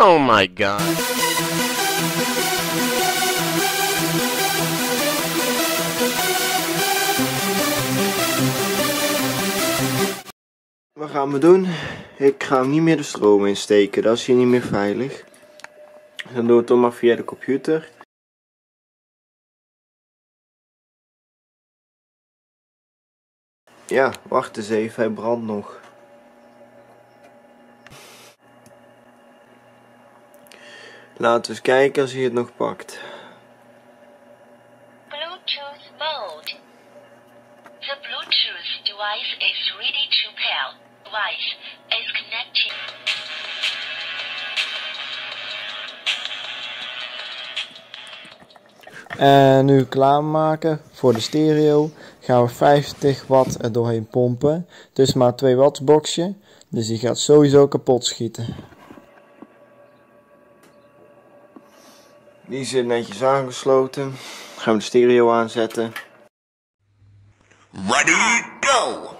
Oh my god. Wat gaan we doen? Ik ga hem niet meer de stroom insteken, dat is hier niet meer veilig. Dan doe ik het toch maar via de computer. Ja, wacht eens even, hij brandt nog. Laten we eens kijken als hij het nog pakt. Bluetooth mode. The Bluetooth device is ready to pair. Device is connected. En nu klaarmaken voor de stereo gaan we 50 watt er doorheen pompen. Het is maar 2 watt boxje, dus die gaat sowieso kapot schieten. Die zit netjes aangesloten. Gaan we de stereo aanzetten. Ready, go!